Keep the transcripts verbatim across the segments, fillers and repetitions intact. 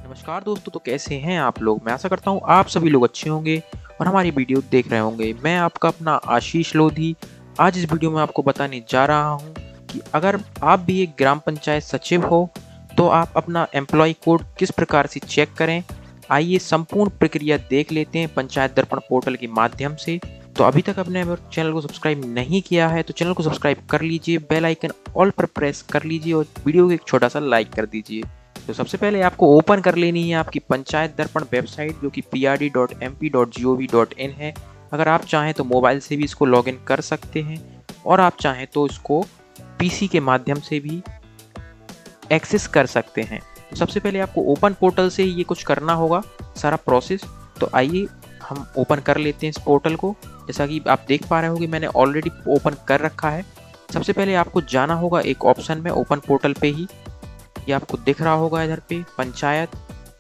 नमस्कार दोस्तों, तो कैसे हैं आप लोग। मैं आशा करता हूँ आप सभी लोग अच्छे होंगे और हमारी वीडियो देख रहे होंगे। मैं आपका अपना आशीष लोधी आज इस वीडियो में आपको बताने जा रहा हूँ कि अगर आप भी एक ग्राम पंचायत सचिव हो तो आप अपना एम्प्लॉय कोड किस प्रकार से चेक करें। आइए संपूर्ण प्रक्रिया देख लेते हैं पंचायत दर्पण पोर्टल के माध्यम से। तो अभी तक आपने अगर चैनल को सब्सक्राइब नहीं किया है तो चैनल को सब्सक्राइब कर लीजिए, बेल आइकन ऑल पर प्रेस कर लीजिए और वीडियो को एक छोटा सा लाइक कर दीजिए। तो सबसे पहले आपको ओपन कर लेनी है आपकी पंचायत दर्पण वेबसाइट, जो कि P R D dot M P dot G O V dot in है। अगर आप चाहें तो मोबाइल से भी इसको लॉगिन कर सकते हैं और आप चाहें तो इसको पी सी के माध्यम से भी एक्सेस कर सकते हैं। तो सबसे पहले आपको ओपन पोर्टल से ये कुछ करना होगा, सारा प्रोसेस। तो आइए हम ओपन कर लेते हैं इस पोर्टल को। जैसा कि आप देख पा रहे होंगे मैंने ऑलरेडी ओपन कर रखा है। सबसे पहले आपको जाना होगा एक ऑप्शन में ओपन पोर्टल पे ही, ये आपको दिख रहा होगा इधर पे पंचायत,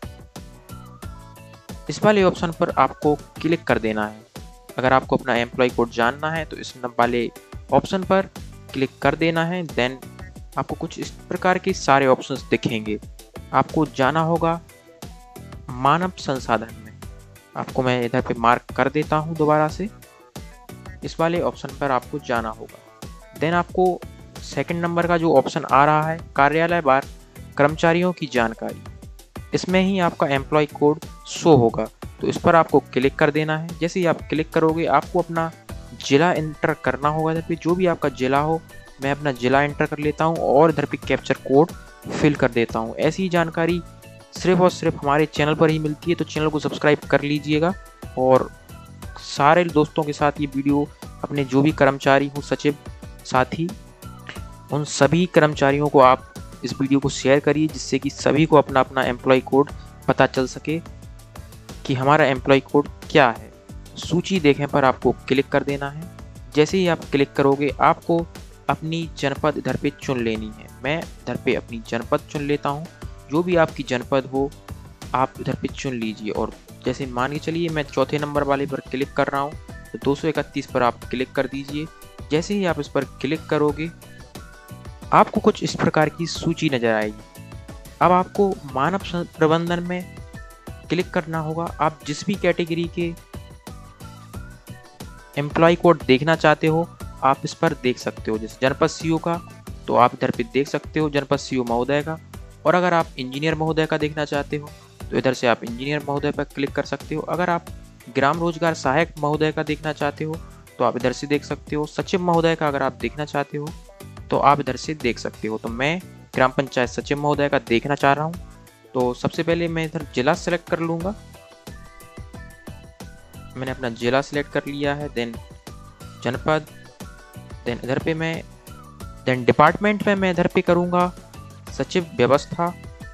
इस वाले ऑप्शन पर आपको क्लिक कर देना है। अगर आपको अपना एम्प्लॉय कोड जानना है तो इस वाले ऑप्शन पर क्लिक कर देना है। देन आपको कुछ इस प्रकार के सारे ऑप्शंस दिखेंगे। आपको जाना होगा मानव संसाधन में, आपको मैं इधर पे मार्क कर देता हूँ दोबारा से। इस वाले ऑप्शन पर आपको जाना होगा। देन आपको सेकंड नंबर का जो ऑप्शन आ रहा है कार्यालय बार कर्मचारियों की जानकारी, इसमें ही आपका एम्प्लॉय कोड शो होगा। तो इस पर आपको क्लिक कर देना है। जैसे ही आप क्लिक करोगे आपको अपना जिला एंटर करना होगा। इधर पे जो भी आपका जिला हो, मैं अपना जिला एंटर कर लेता हूँ और इधर पे कैप्चर कोड फिल कर देता हूँ। ऐसी ही जानकारी सिर्फ और सिर्फ हमारे चैनल पर ही मिलती है, तो चैनल को सब्सक्राइब कर लीजिएगा और सारे दोस्तों के साथ ये वीडियो, अपने जो भी कर्मचारी हो, सचिव साथी, उन सभी कर्मचारियों को आप इस वीडियो को शेयर करिए, जिससे कि सभी को अपना अपना एम्प्लॉय कोड पता चल सके कि हमारा एम्प्लॉय कोड क्या है। सूची देखें पर आपको क्लिक कर देना है। जैसे ही आप क्लिक करोगे आपको अपनी जनपद इधर पे चुन लेनी है। मैं इधर पे अपनी जनपद चुन लेता हूँ। जो भी आपकी जनपद हो आप इधर पे चुन लीजिए। और जैसे मान के चलिए मैं चौथे नंबर वाले पर क्लिक कर रहा हूँ, तो दो सौ इकतीस पर आप क्लिक कर दीजिए। जैसे ही आप इस पर क्लिक करोगे आपको कुछ इस प्रकार की सूची नजर आएगी। अब आपको मानव प्रबंधन में क्लिक करना होगा। आप जिस भी कैटेगरी के एम्प्लॉय कोड देखना चाहते हो आप इस पर देख सकते हो। जैसे जनपद सी ओ का, तो आप इधर पे देख सकते हो जनपद सी ओ महोदय का। और अगर आप इंजीनियर महोदय का देखना चाहते हो तो इधर से आप इंजीनियर महोदय पर क्लिक कर सकते हो। अगर आप ग्राम रोजगार सहायक महोदय का देखना चाहते हो तो आप इधर से देख सकते हो। सचिव महोदय का अगर आप देखना चाहते हो तो आप इधर से देख सकते हो। तो मैं ग्राम पंचायत सचिव महोदय का देखना चाह रहा हूँ, तो सबसे पहले मैं इधर जिला सेलेक्ट कर लूँगा। मैंने अपना जिला सेलेक्ट कर लिया है। देन जनपद, देन इधर पे मैं देन डिपार्टमेंट में मैं इधर पे करूँगा सचिव व्यवस्था।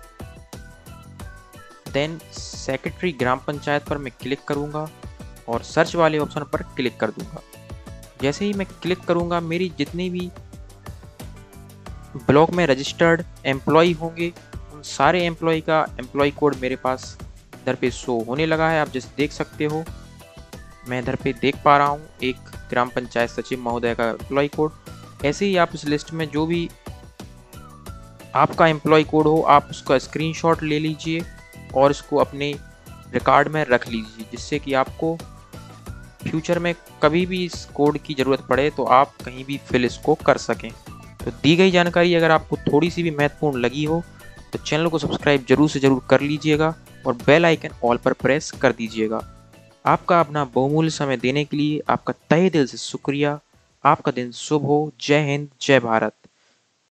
देन सेक्रेटरी ग्राम पंचायत पर मैं क्लिक करूँगा और सर्च वाले ऑप्शन पर क्लिक कर दूँगा। जैसे ही मैं क्लिक करूँगा मेरी जितनी भी ब्लॉक में रजिस्टर्ड एम्प्लॉय होंगे उन सारे एम्प्लॉय का एम्प्लॉय कोड मेरे पास इधर पे शो होने लगा है। आप जैसे देख सकते हो मैं इधर पे देख पा रहा हूँ एक ग्राम पंचायत सचिव महोदय का एम्प्लॉय कोड। ऐसे ही आप इस लिस्ट में जो भी आपका एम्प्लॉय कोड हो आप उसका स्क्रीनशॉट ले लीजिए और इसको अपने रिकॉर्ड में रख लीजिए, जिससे कि आपको फ्यूचर में कभी भी इस कोड की ज़रूरत पड़े तो आप कहीं भी फिल इसको कर सकें। तो दी गई जानकारी अगर आपको थोड़ी सी भी महत्वपूर्ण लगी हो तो चैनल को सब्सक्राइब जरूर से ज़रूर कर लीजिएगा और बेल आइकन ऑल पर प्रेस कर दीजिएगा। आपका अपना बहुमूल्य समय देने के लिए आपका तहे दिल से शुक्रिया। आपका दिन शुभ हो। जय हिंद, जय भारत।